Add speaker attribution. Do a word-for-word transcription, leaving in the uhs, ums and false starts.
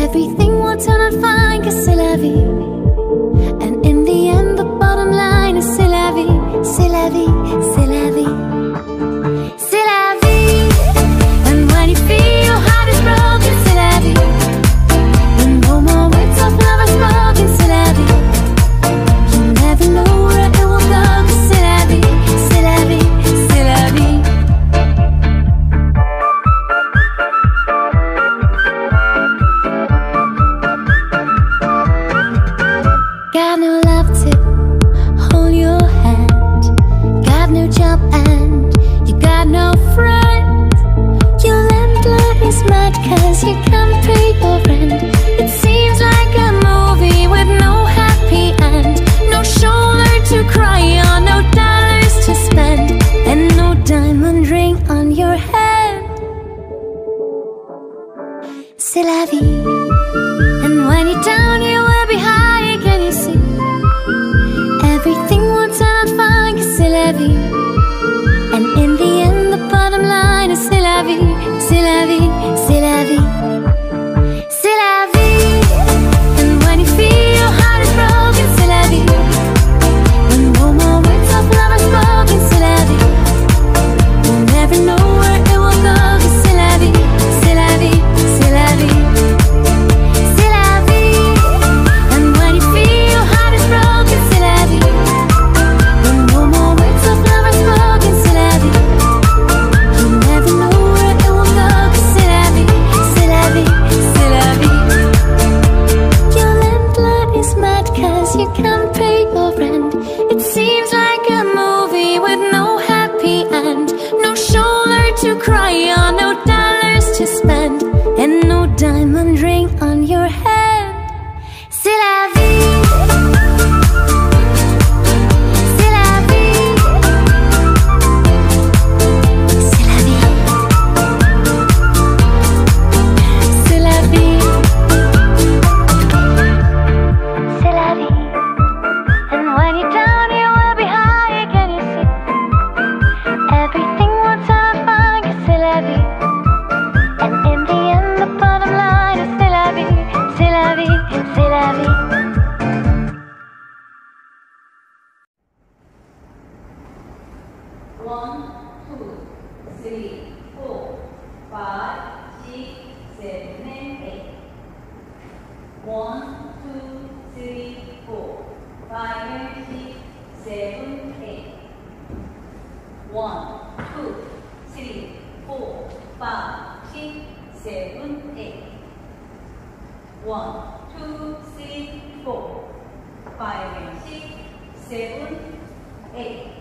Speaker 1: Everything will turn out fine, cause c'est la vie. And in the end, the bottom line is c'est la vie, c'est la vie, c'est la vie. C'est la vie. And when you feel your heart is broken, c'est la vie. And no more words of love are spoken, c'est la vie. You never know where it will go, cause c'est la vie, c'est la vie, c'est la vie. Got no love to hold your hand, got no job and you got no friend. Your landlord is mad cause you can't pay your rent. It seems like a movie with no happy end. No shoulder to cry on, no dollars to spend, and no diamond ring on your head. C'est la vie. And when you're down you will be high, can you see? Everything will turn out fine, cause c'est la vie. And in the end the bottom line is c'est la vie, c'est la vie, c'est la vie. C'est la vie. And when you feel your heart is broken, c'est la vie. When no more words of love are spoken, c'est la vie. You'll never know where it will go, cause c'est la vie, c'est la vie, c'est la vie. You can't pay your rent. It seems like a movie with no happy end. No shoulder to cry on, no dollars to spend, and no diamond ring on your head. C'est la vie. C'est la vie. C'est la vie. C'est la vie. C'est la vie. When you're down, you will be high, can you see? Everything will turn out fine, cause c'est la vie. And in the end, the bottom line is c'est la vie, c'est la vie, c'est la vie.
Speaker 2: One, two, three, four, five, six, seven, eight. One, two, three, four. Five, six, seven, eight. One, two, three, four, five, six, seven, eight. One, two, three, four, five, six, seven, eight.